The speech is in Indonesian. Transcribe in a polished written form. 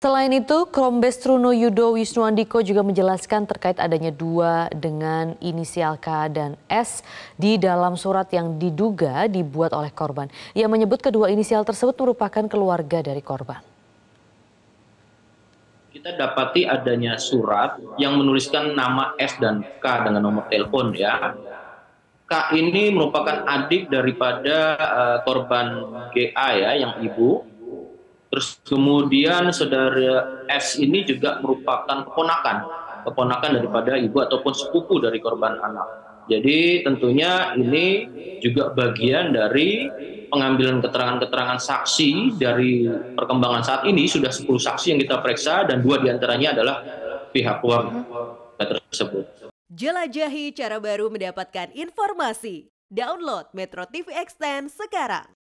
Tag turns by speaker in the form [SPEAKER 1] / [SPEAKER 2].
[SPEAKER 1] Selain itu, Kombes Truno Yudo Wisnuandiko juga menjelaskan terkait adanya dua dengan inisial K dan S di dalam surat yang diduga dibuat oleh korban. Ia menyebut kedua inisial tersebut merupakan keluarga dari korban.
[SPEAKER 2] Kita dapati adanya surat yang menuliskan nama S dan K dengan nomor telepon ya. K ini merupakan adik daripada korban GA ya, yang ibu. Terus kemudian saudara S ini juga merupakan keponakan daripada ibu ataupun sepupu dari korban anak. Jadi tentunya ini juga bagian dari pengambilan keterangan-keterangan saksi. Dari perkembangan saat ini sudah 10 saksi yang kita periksa dan 2 diantaranya adalah pihak keluarga tersebut.
[SPEAKER 3] Jelajahi cara baru mendapatkan informasi. Download Metro TV Extend sekarang.